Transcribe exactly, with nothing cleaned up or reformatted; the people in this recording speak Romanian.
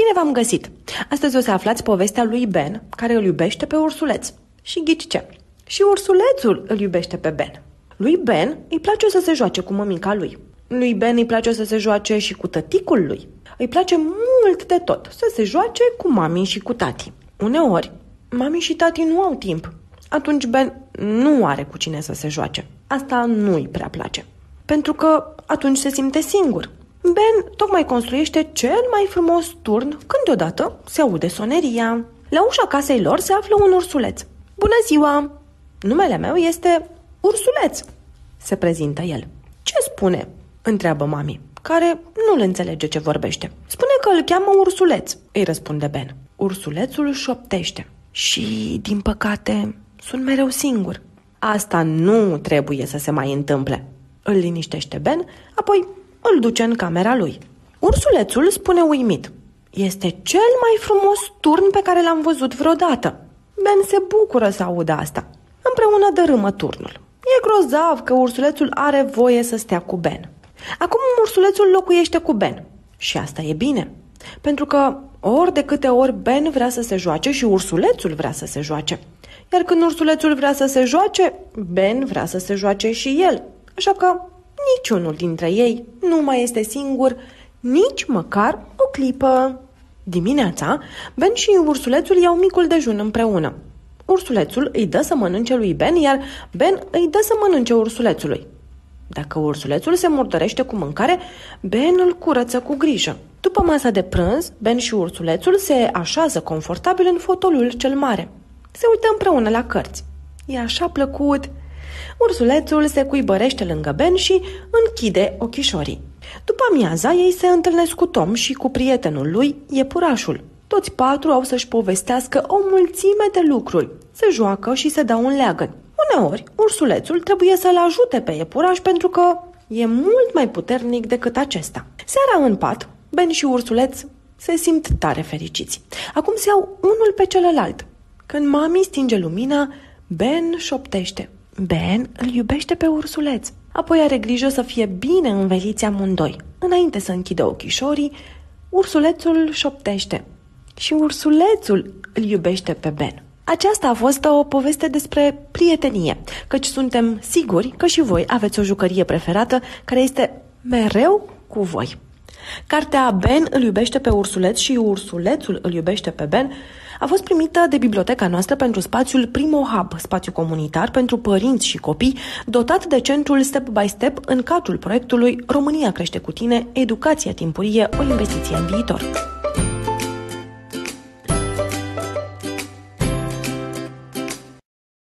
Bine v-am găsit! Astăzi o să aflați povestea lui Ben, care îl iubește pe ursuleț. Și ghici ce? Și ursulețul îl iubește pe Ben. Lui Ben îi place să se joace cu mămica lui. Lui Ben îi place să se joace și cu tăticul lui. Îi place mult de tot să se joace cu mami și cu tati. Uneori, mami și tati nu au timp. Atunci Ben nu are cu cine să se joace. Asta nu îi prea place. Pentru că atunci se simte singur. Ben tocmai construiește cel mai frumos turn când deodată se aude soneria. La ușa casei lor se află un ursuleț. Bună ziua! Numele meu este Ursuleț, se prezintă el. Ce spune? Întreabă mami, care nu-l înțelege ce vorbește. Spune că îl cheamă Ursuleț, îi răspunde Ben. Ursulețul șoptește. Și, din păcate, sunt mereu singur. Asta nu trebuie să se mai întâmple. Îl liniștește Ben, apoi îl duce în camera lui. Ursulețul spune uimit. Este cel mai frumos turn pe care l-am văzut vreodată. Ben se bucură să audă asta. Împreună dărâmă turnul. E grozav că ursulețul are voie să stea cu Ben. Acum ursulețul locuiește cu Ben. Și asta e bine. Pentru că ori de câte ori Ben vrea să se joace și ursulețul vrea să se joace. Iar când ursulețul vrea să se joace, Ben vrea să se joace și el. Așa că niciunul dintre ei nu mai este singur nici măcar o clipă. Dimineața, Ben și ursulețul iau micul dejun împreună. Ursulețul îi dă să mănânce lui Ben, iar Ben îi dă să mănânce ursulețului. Dacă ursulețul se murdărește cu mâncare, Ben îl curăță cu grijă. După masa de prânz, Ben și ursulețul se așează confortabil în fotoliul cel mare. Se uită împreună la cărți. E așa plăcut! Ursulețul se cuibărește lângă Ben și închide ochișorii. După amiaza, ei se întâlnesc cu Tom și cu prietenul lui, iepurașul. Toți patru au să-și povestească o mulțime de lucruri. Se joacă și se dau un leagăn. Uneori, ursulețul trebuie să-l ajute pe iepuraș pentru că e mult mai puternic decât acesta. Seara în pat, Ben și ursuleț se simt tare fericiți. Acum se iau unul pe celălalt. Când mami stinge lumina, Ben șoptește. Ben îl iubește pe ursuleț. Apoi are grijă să fie bine înveliți amândoi. Înainte să închidă ochișorii, ursulețul șoptește. Și ursulețul îl iubește pe Ben. Aceasta a fost o poveste despre prietenie, căci suntem siguri că și voi aveți o jucărie preferată care este mereu cu voi. Cartea Ben îl iubește pe ursuleț și ursulețul îl iubește pe Ben a fost primită de biblioteca noastră pentru spațiul Primo Hub, spațiu comunitar pentru părinți și copii, dotat de centrul Step by Step în cadrul proiectului România crește cu tine, educația timpurie, o investiție în viitor.